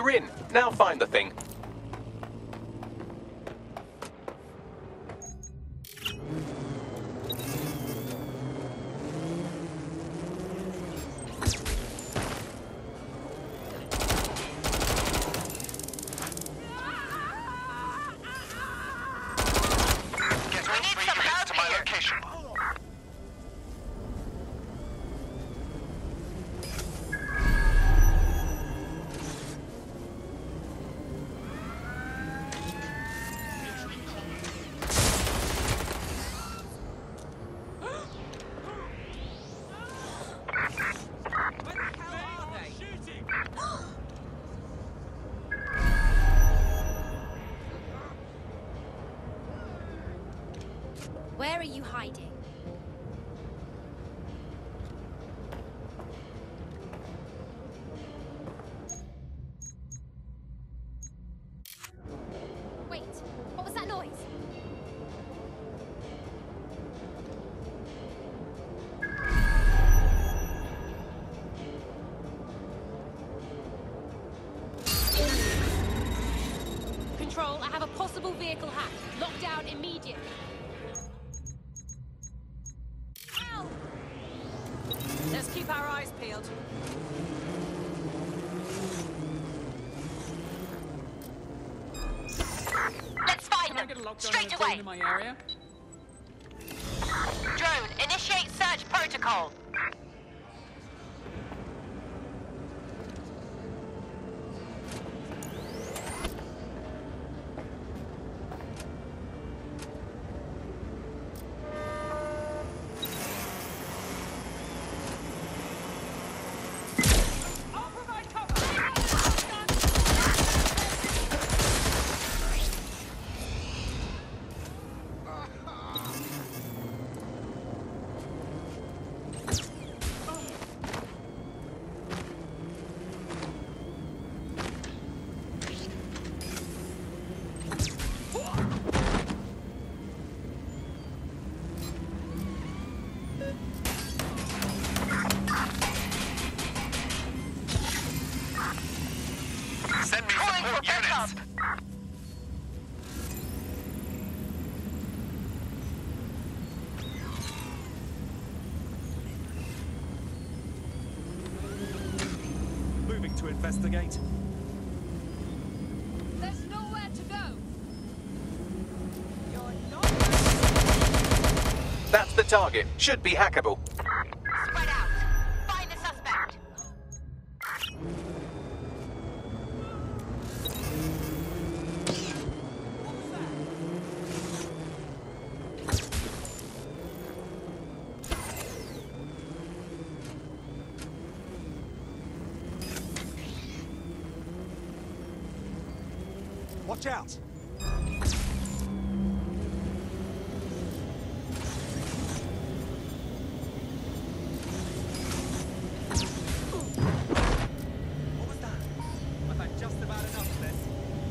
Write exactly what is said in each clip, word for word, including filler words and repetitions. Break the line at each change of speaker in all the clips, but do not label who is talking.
You're in. Now find the thing.
Where are you hiding? Wait, what was that noise? Control, I have a possible vehicle hack. Lockdown immediately. Let's keep our eyes peeled. Let's find them. Straight away.
In my area?
Drone, initiate search protocol.
Send me support units.
Moving to investigate.
There's nowhere to go. You're not.
That's the target. Should be hackable.
Spread out. Find the suspect.
Watch out! What was that? I've had just about enough of this.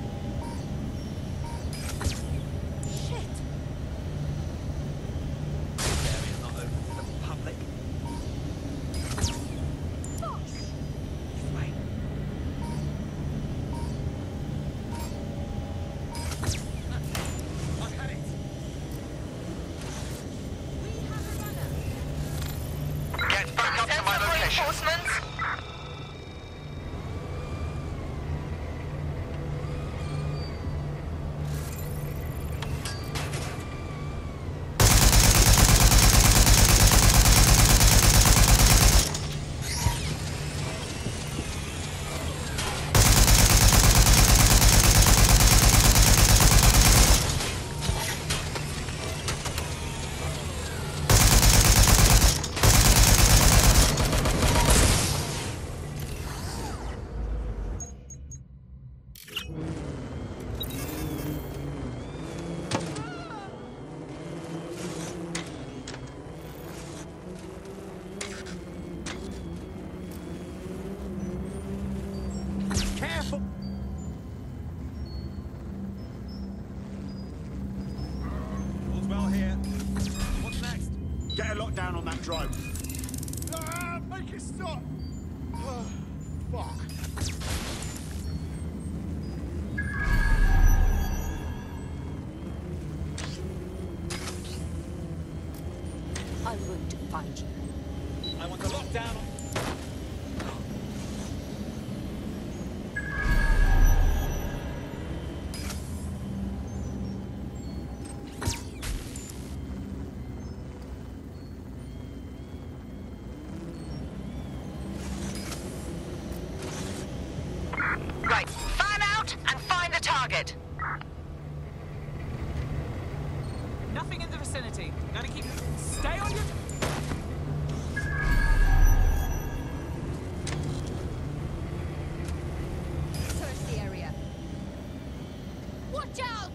Shit.
This area's not open to the public.
Fox.
This way. I've had it.
We have a runner.
Get back up to my location.
Reinforcements.
Careful! All's well here. What's next? Get a lockdown on that drone. Ah, make it stop! Oh, fuck.
I'm going to find you.
I want to lock down on...
Right, fan out and find the target.
Nothing in the vicinity. Gotta keep... Stay on your...
Search the area. Watch out!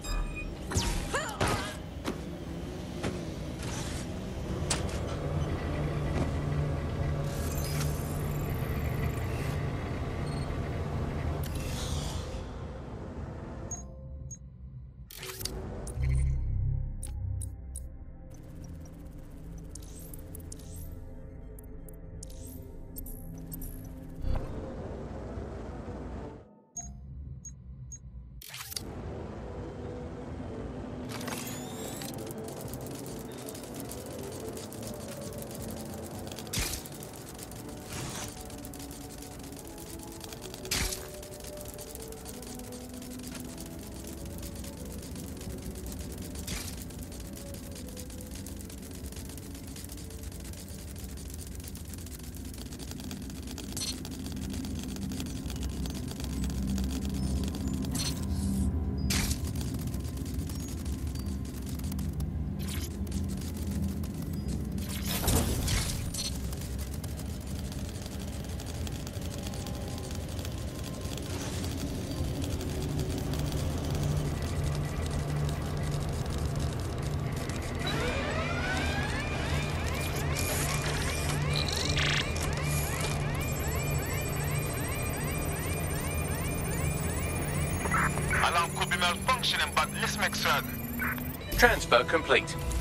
Alarm could be malfunctioning, but let's make certain.
Transfer complete.